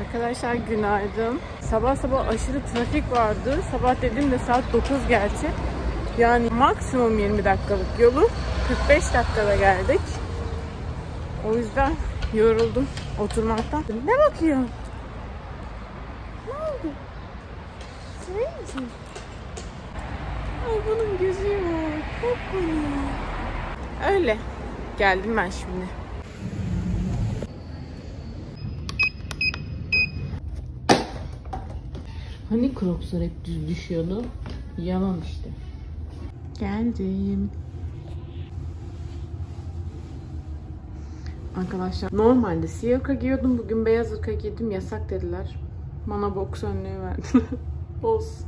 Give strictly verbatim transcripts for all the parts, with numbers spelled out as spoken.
Arkadaşlar günaydın. Sabah sabah aşırı trafik vardı. Sabah dediğimde saat dokuz gerçi. Yani maksimum yirmi dakikalık yolu kırk beş dakikada geldik. O yüzden yoruldum oturmaktan. Ne bakıyor? Ne oldu? Sevinci. Ay bunun gözü yok. Korkmuyor. Öyle. Geldim ben şimdi. Hani Crocs'lar hep düz düşüyordu? Yalan işte. Geldim. Arkadaşlar normalde siyah hırka giyiyordum. Bugün beyaz hırka giydim. Yasak dediler. Bana boks önlüğü verdiler. Olsun.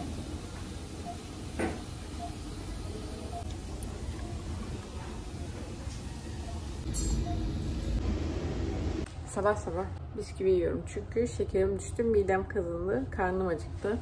Sabah sabah bisküvi yiyorum çünkü şekerim düştü, midem kazındı, karnım acıktı.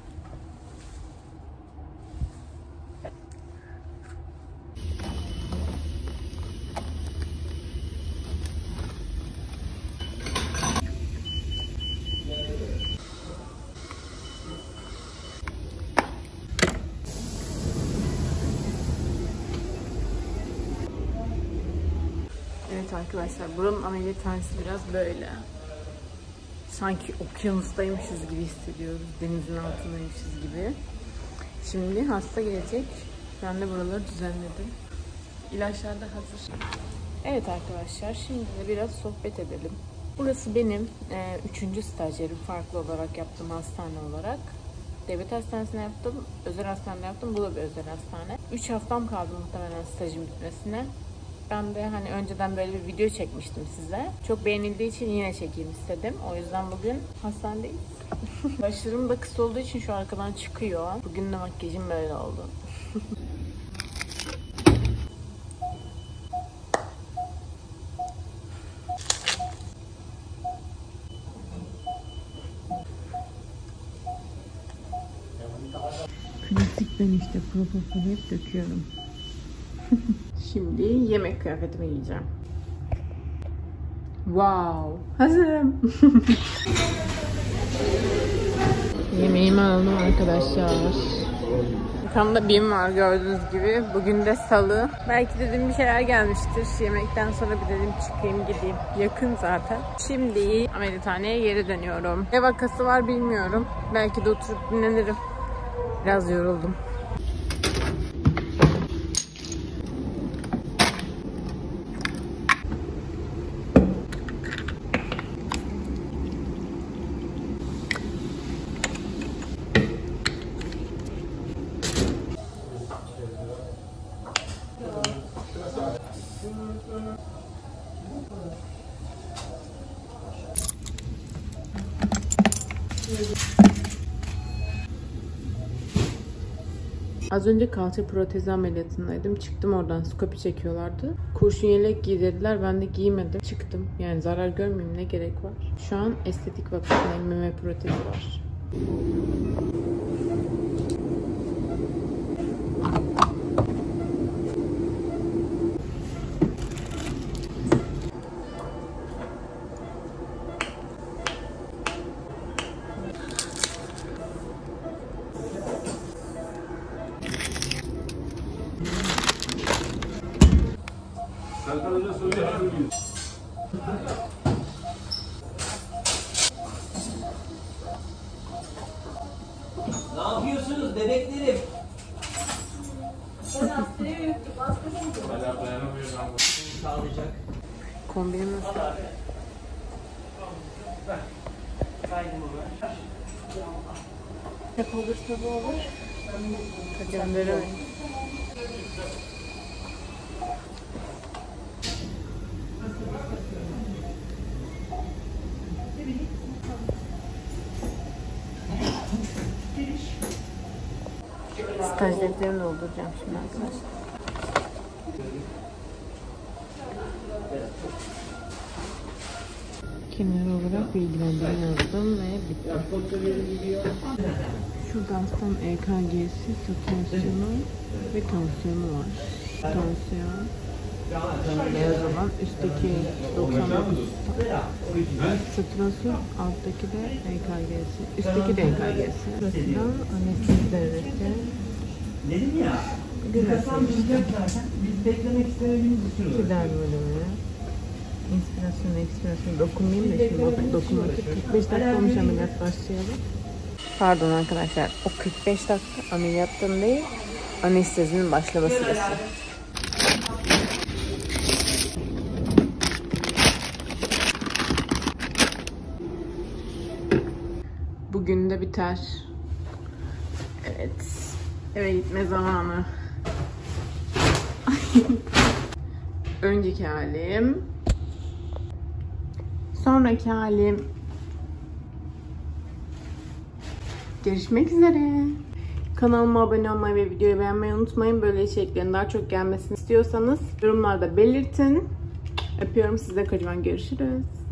Evet arkadaşlar, buranın ameliyathanesi biraz böyle. Sanki okyanustaymışız gibi hissediyoruz. Denizin altındaymışız gibi. Şimdi hasta gelecek. Ben de buraları düzenledim. İlaçlar da hazır. Evet arkadaşlar, şimdi de biraz sohbet edelim. Burası benim e, üçüncü stajyerim. Farklı olarak yaptım hastane olarak. Devlet hastanesine yaptım, özel hastanede yaptım. Bu da bir özel hastane. üç haftam kaldı muhtemelen stajım bitmesine. Ben de hani önceden böyle bir video çekmiştim size. Çok beğenildiği için yine çekeyim istedim. O yüzden bugün hastanedeyiz. Başlarım da kısa olduğu için şu arkadan çıkıyor. Bugün de makyajım böyle oldu. Klasik ben işte, propofol hep döküyorum. Şimdi yemek kıyafetimi giyeceğim. Wow! Hazırım. Yemeğimi aldım arkadaşlar. Arkamda BİM var gördüğünüz gibi. Bugün de salı. Belki dedim bir şeyler gelmiştir. Yemekten sonra bir dedim çıkayım gideyim. Yakın zaten. Şimdi ameliyathaneye geri dönüyorum. Ne vakası var bilmiyorum. Belki de oturup dinlenirim. Biraz yoruldum. Az önce kalça protezi ameliyatındaydım. Çıktım oradan. Skopi çekiyorlardı. Kurşun yelek giy dediler. Ben de giymedim. Çıktım. Yani zarar görmeyeyim. Ne gerek var? Şu an estetik vakasındayım. Meme protezi var. Ne yapıyorsunuz bebeklerim? Ben hastaya yuttuk. Hastaya Hala dayanamıyor ben bu. Sağlayacak. Kombinim nasıl? Kaydım onu. Hep olursa bu olur. Gönderemeyiz. Staj defterini dolduracağım şimdi arkadaşlar. Kenar olarak bilgilendirme yazdım ve bitti. Şurada hastam E K G'si, tansiyonu ve tansiyonu var. Tansiyon Beyaz olan üstteki doksan dokuz satürasyon, alttaki de E K G'si, üstteki de E K G'si. Burası da anestezi devresi. Dedim ya. Güzel. Biz beklemek istemediğimiz bir sürü. Fidan bölümü. İnspirasyon, ekspirasyon. Dokunmayayım da şimdi bak dokunmatik. kırk beş dakika olmuş ameliyat başlayalım. Pardon arkadaşlar. O kırk beş dakika ameliyattan değil, anestezinin başlama süresi. Bugün de biter. Evet. Eve gitme zamanı. Önceki halim. Sonraki halim. Görüşmek üzere. Kanalıma abone olmayı ve videoyu beğenmeyi unutmayın. Böyle içeriklerin daha çok gelmesini istiyorsanız yorumlarda belirtin. Öpüyorum size kocaman. Görüşürüz.